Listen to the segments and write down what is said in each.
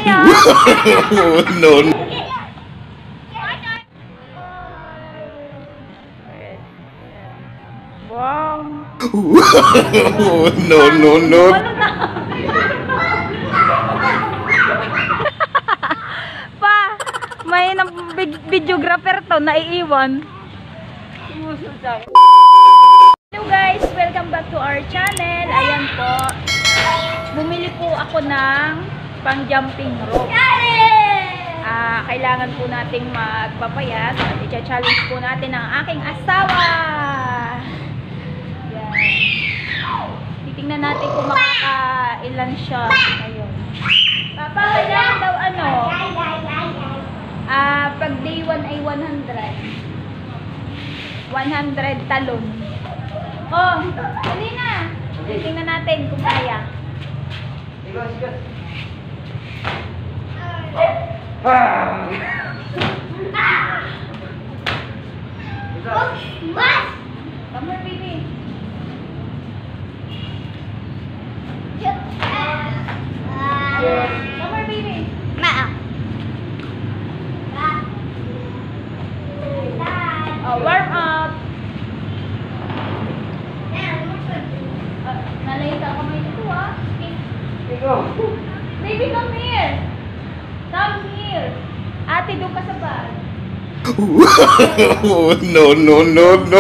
kaya? No, no. Wow. No, no, no. Ano na? Pa, may videographer to, naiiwan. Hello guys, welcome back to our channel. Ayan po, bumili po ako ng pang jumping rope. Kailangan po nating magpapayat at i-challenge po natin ang aking asawa. Yan. Titingnan natin kung makakailan siya. Ayun. Papa, kailangan daw ano? Pag day 1 ay 100. 100 talon. Oh, hindi na. Titingnan natin kung kaya. Come here, baby. Come here, baby. Oh, warm up. Nalay ka kamay dito, ah. Baby, come here. Come here. Ate, doon ka sa bag. No, no, no, no.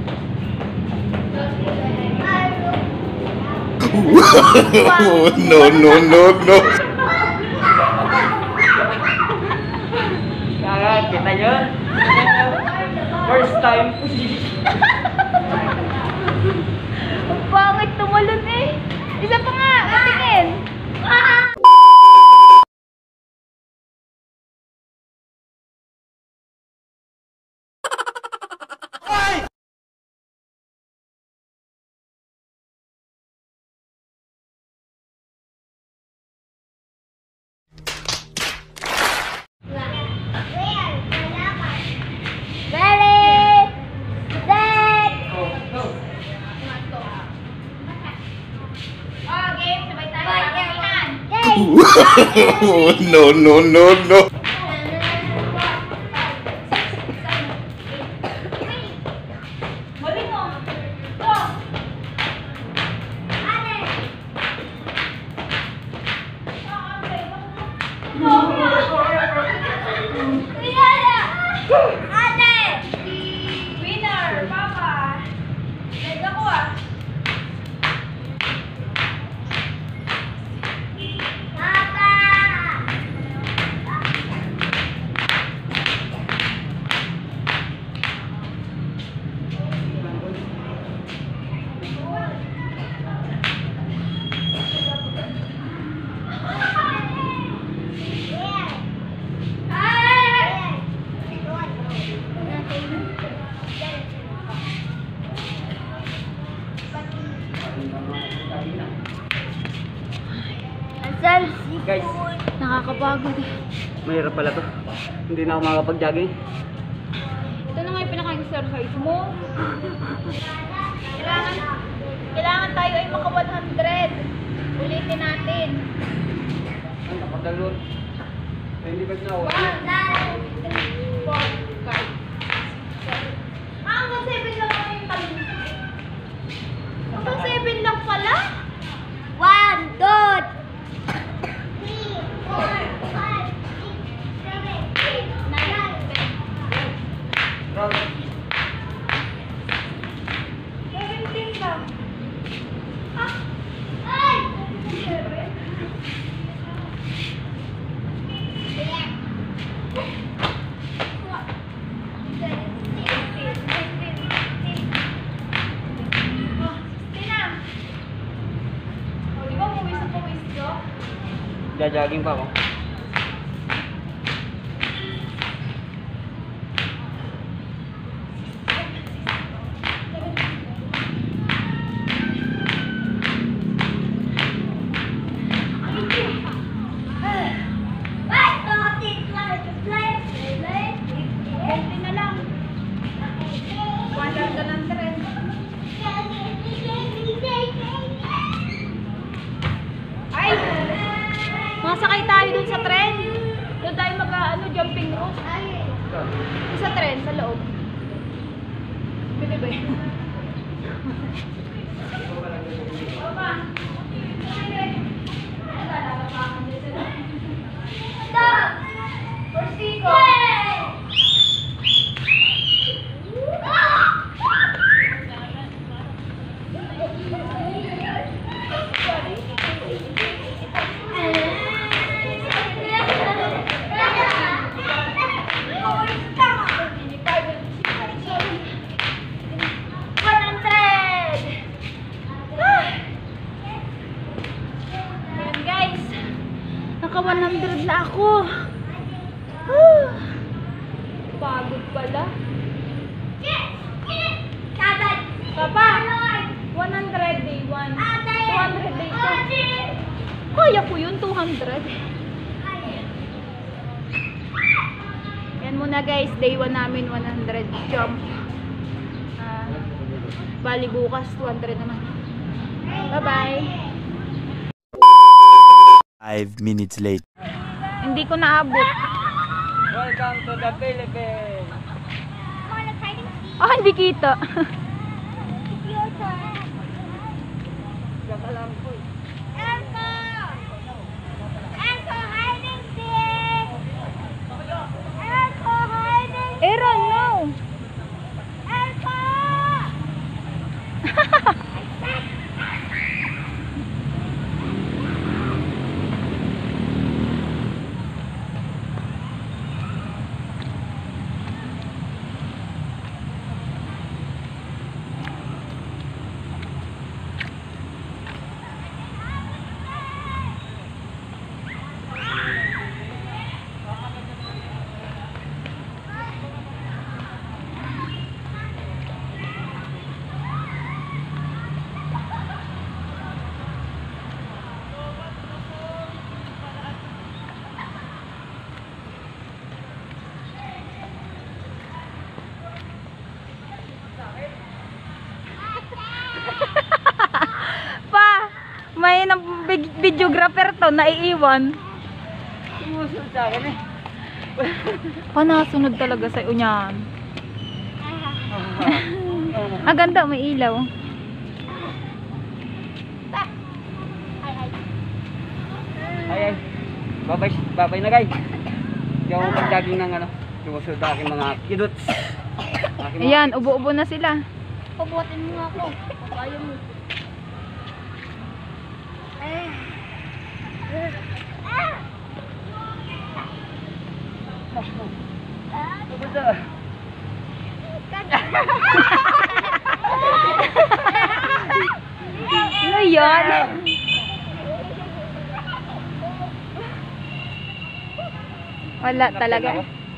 No, no, no, no. Kita yun? First time. Ang pangit tumalon eh. Isa pa nga, patingin. No, no, no, no. Winner, Papa. Leg ako ah. Guys, Nakakapagod eh. mahirap pala to. Hindi na ako makakapag-jogging. Ito na nga yung pinaka-exercise mo. Kailangan tayo ay maka 100. Ulitin natin. Ang kapagdalon. Hindi ba na ako? 1, 2, 3, 4, 5. Hanggang 7 lang ako yung talon. Hanggang 7 lang pala? 1, 2, 17 lang. Ay! 7. Jajogging pa ako. Masakay tayo dun sa tren. Doon tayo jumping rope. Sa tren, sa loob. Pwede ba yun? Papa! Stop! Persiko! Naka 100 na ako. Pagod pala. Papa, 100 day 1. 200 day 2. Kaya ko yun, 200. Yan muna guys, day 1 namin, 100 jump. Bali bukas, 200 naman. Bye-bye. 5 minutes late. Hindi ko naabot. Welcome to the Philippines. Oh, hindi kita. Diyan ka lang po. Aaron, no. May videographer to, naiiwan. Sumusunod sa akin eh. Panasunod talaga sa niyan. Ah, ganda, may ilaw. Ay. Babay na guys. Hindi ako mag-jogging ng sumusunod sa aking mga kidots. Ayan, ubo-ubo na sila. Pabuhatin mo nga ako. Ayaw mo. Ano yan? Wala talaga.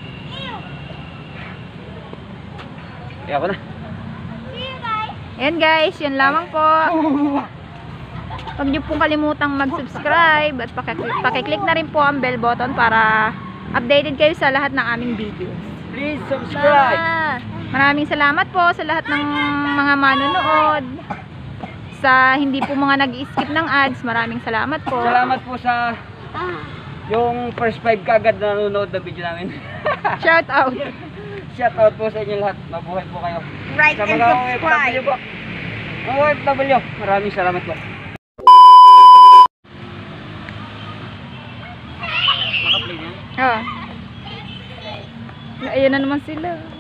Kaya ako na. Ayan guys, yun lamang po. Huwag niyo pong kalimutang mag-subscribe at pakiclick na rin po ang bell button para updated kayo sa lahat ng aming videos. Please subscribe. Maraming salamat po sa lahat ng mga manonood. Sa hindi po mga nag-skip ng ads, maraming salamat po. Salamat po sa yung first 5 kagad na nanonood na video namin. Shout out. Shout out po sa inyo lahat. Mabuhay po kayo. Right Sa and mga subscribe. OFW po. Mga OFW, maraming salamat po. Oh. Ayan na naman sila.